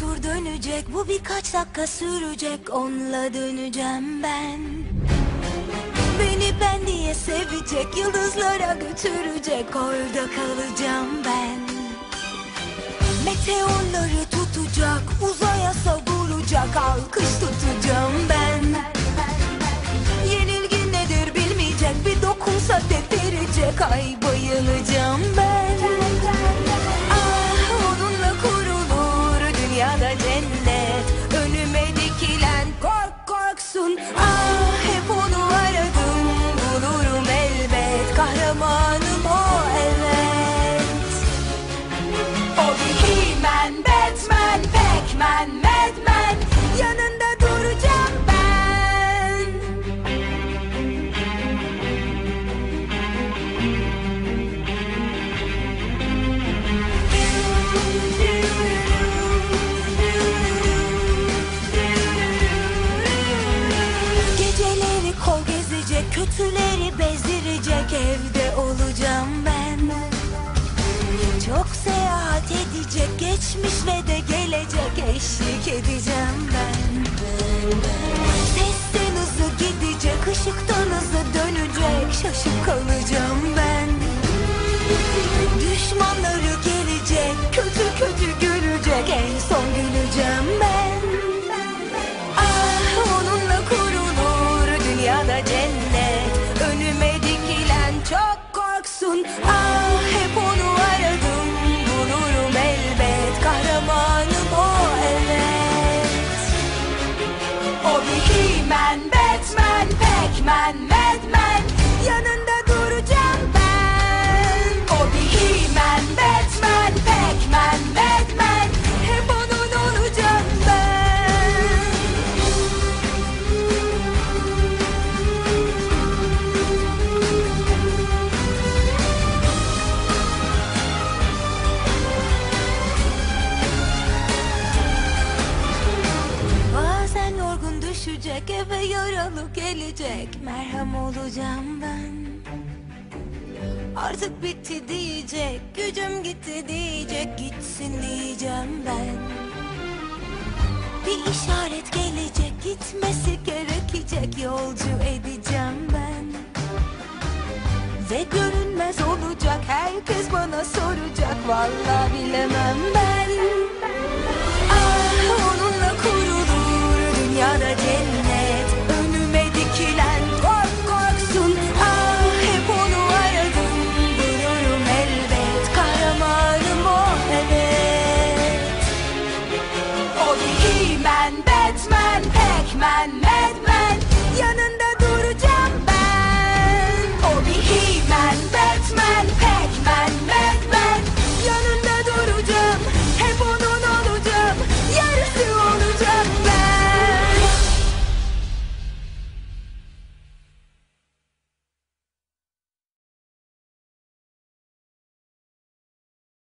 tur dönecek, bu birkaç dakika sürecek, onunla döneceğim ben. Beni ben diye sevecek, yıldızlara götürecek, orada kalacağım ben. Meteorları tutacak, uzaya savuracak, alkış tutacağım ben. Yenilgi nedir bilmeyecek, bir dokunsa devirecek, ay bayılacağım ben. Ah, onunla kurulur dünyada cennet, önüme dikilen kork korksun. Ah, hep onu aradım, bulurum elbet, kahramanım o evet. O bir He-Man, Batman, Pac-Man, Madman, yanında duracağım ben. Geceleri kol gezecek, kötüleri bezdirecek, evde olacağım ben. Çok seyahat edecek, geçmiş ve de gelecek, eşlik edeceğim ben. Sesten hızlı gidecek, ışıktan hızlı dönecek, şaşıp kalacağım ben. Düşmanları gelecek, kötü kötü gülecek, en son güleceğim ben. Ah, onunla kurulur dünyada cennet, önüme dikilen çok korksun. Ah, hep onu aradım, bulurum elbet, kahramanım o evet. O bir He-Man, Batman, Pac-Man, Madman, yanında duracağım ben. O bir He-Man, Batman, Pac-Man, Madman, hep onun olacağım ben. Bazen yorgun düşecek, eve yaralı gelecek, merhem olacağım ben. Artık bitti diyecek, gücüm gitti diyecek, gitsin diyeceğim ben. Bir işaret gelecek, gitmesi gerekecek, yolcu edeceğim ben. Ve görünmez